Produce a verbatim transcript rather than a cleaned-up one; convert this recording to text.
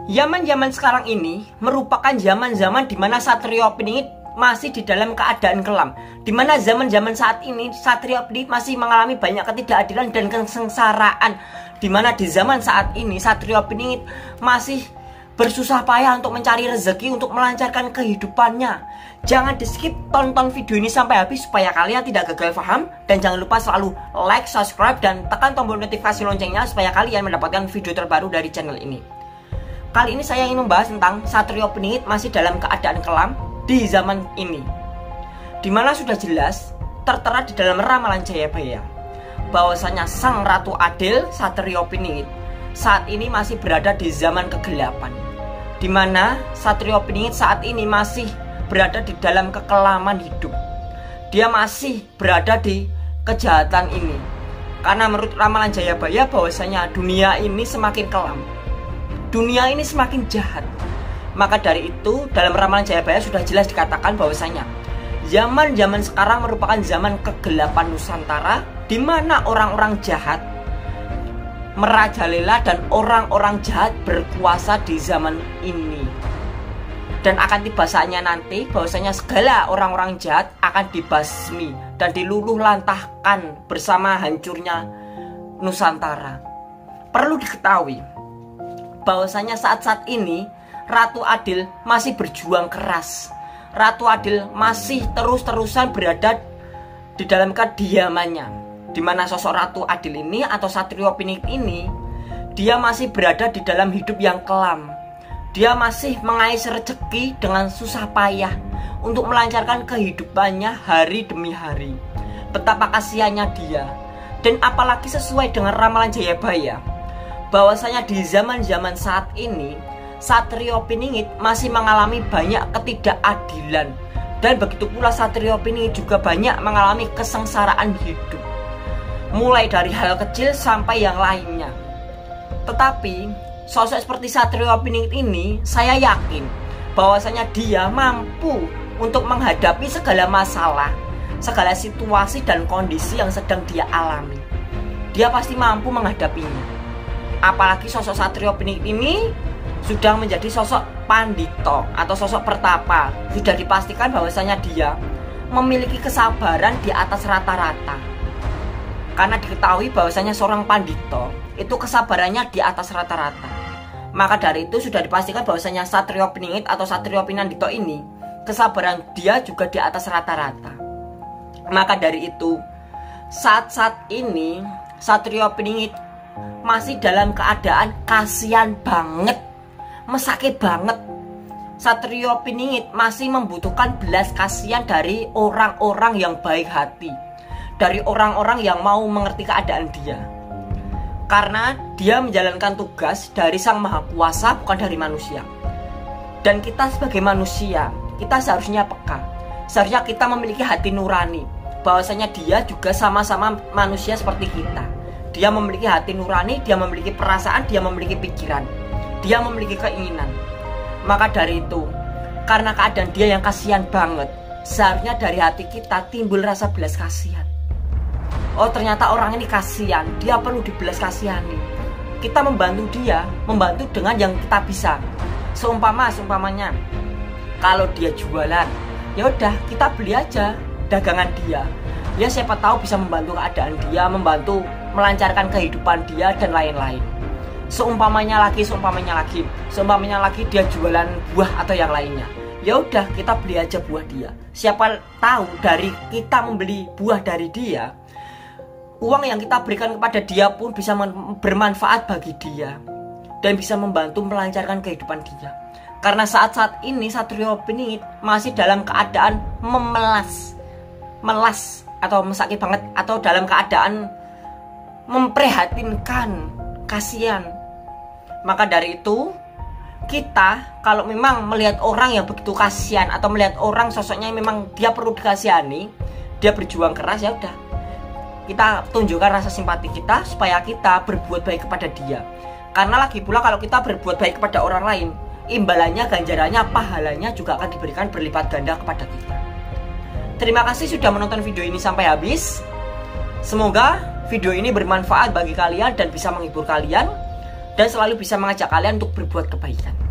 Zaman-zaman sekarang ini merupakan zaman-zaman di mana Satrio Piningit masih di dalam keadaan kelam. Di mana zaman-zaman saat ini Satrio Piningit masih mengalami banyak ketidakadilan dan kesengsaraan. Di mana di zaman saat ini Satrio Piningit masih bersusah payah untuk mencari rezeki, untuk melancarkan kehidupannya. Jangan di skip, tonton video ini sampai habis supaya kalian tidak gagal paham. Dan jangan lupa selalu like, subscribe, dan tekan tombol notifikasi loncengnya supaya kalian mendapatkan video terbaru dari channel ini. Kali ini saya ingin membahas tentang Satrio Piningit masih dalam keadaan kelam di zaman ini, dimana sudah jelas tertera di dalam ramalan Jayabaya bahwasanya Sang Ratu Adil Satrio Piningit saat ini masih berada di zaman kegelapan, dimana Satrio Piningit saat ini masih berada di dalam kekelaman hidup. Dia masih berada di kejahatan ini, karena menurut ramalan Jayabaya bahwasanya dunia ini semakin kelam, dunia ini semakin jahat. Maka dari itu dalam ramalan Jayabaya sudah jelas dikatakan bahwasanya zaman-zaman sekarang merupakan zaman kegelapan Nusantara, di mana orang-orang jahat merajalela dan orang-orang jahat berkuasa di zaman ini. Dan akan tiba saatnya nanti bahwasanya segala orang-orang jahat akan dibasmi dan diluluh lantahkan bersama hancurnya Nusantara. Perlu diketahui bahwasanya saat-saat ini Ratu Adil masih berjuang keras. Ratu Adil masih terus-terusan berada di dalam kediamannya, di mana sosok Ratu Adil ini atau Satrio Piningit ini, dia masih berada di dalam hidup yang kelam. Dia masih mengais rezeki dengan susah payah untuk melancarkan kehidupannya hari demi hari. Betapa kasihannya dia. Dan apalagi sesuai dengan ramalan Jayabaya bahwasanya di zaman-zaman saat ini Satrio Piningit masih mengalami banyak ketidakadilan. Dan begitu pula Satrio Piningit juga banyak mengalami kesengsaraan hidup, mulai dari hal kecil sampai yang lainnya. Tetapi sosok seperti Satrio Piningit ini, saya yakin bahwasanya dia mampu untuk menghadapi segala masalah, segala situasi dan kondisi yang sedang dia alami. Dia pasti mampu menghadapinya. Apalagi sosok Satrio Piningit ini sudah menjadi sosok pandito atau sosok pertapa. Sudah dipastikan bahwasanya dia memiliki kesabaran di atas rata-rata. Karena diketahui bahwasanya seorang pandito itu kesabarannya di atas rata-rata. Maka dari itu sudah dipastikan bahwasanya Satrio Piningit atau Satrio Pinandito ini kesabaran dia juga di atas rata-rata. Maka dari itu saat-saat ini Satrio Piningit masih dalam keadaan kasihan banget, mesake banget. Satrio Piningit masih membutuhkan belas kasihan dari orang-orang yang baik hati, dari orang-orang yang mau mengerti keadaan dia. Karena dia menjalankan tugas dari Sang Maha Kuasa, bukan dari manusia. Dan kita sebagai manusia, kita seharusnya peka. Seharusnya kita memiliki hati nurani, bahwasanya dia juga sama-sama manusia seperti kita. Dia memiliki hati nurani, dia memiliki perasaan, dia memiliki pikiran, dia memiliki keinginan. Maka dari itu, karena keadaan dia yang kasihan banget, seharusnya dari hati kita timbul rasa belas kasihan. Oh, ternyata orang ini kasihan, dia perlu dibelas kasihani. Kita membantu dia, membantu dengan yang kita bisa. Seumpama, seumpamanya kalau dia jualan, ya udah kita beli aja dagangan dia. Ya siapa tahu bisa membantu keadaan dia, membantu melancarkan kehidupan dia dan lain-lain. Seumpamanya lagi, seumpamanya lagi, seumpamanya lagi dia jualan buah atau yang lainnya. Ya udah kita beli aja buah dia. Siapa tahu dari kita membeli buah dari dia, uang yang kita berikan kepada dia pun bisa bermanfaat bagi dia dan bisa membantu melancarkan kehidupan dia. Karena saat-saat ini Satrio Piningit masih dalam keadaan memelas, melas atau mesake banget, atau dalam keadaan memprihatinkan, kasihan. Maka dari itu kita kalau memang melihat orang yang begitu kasihan atau melihat orang sosoknya memang dia perlu dikasihani, dia berjuang keras, ya udah kita tunjukkan rasa simpati kita supaya kita berbuat baik kepada dia. Karena lagi pula kalau kita berbuat baik kepada orang lain, imbalannya, ganjarannya, pahalanya juga akan diberikan berlipat ganda kepada kita. Terima kasih sudah menonton video ini sampai habis. Semoga video ini bermanfaat bagi kalian dan bisa menghibur kalian. dan selalu bisa mengajak kalian untuk berbuat kebaikan.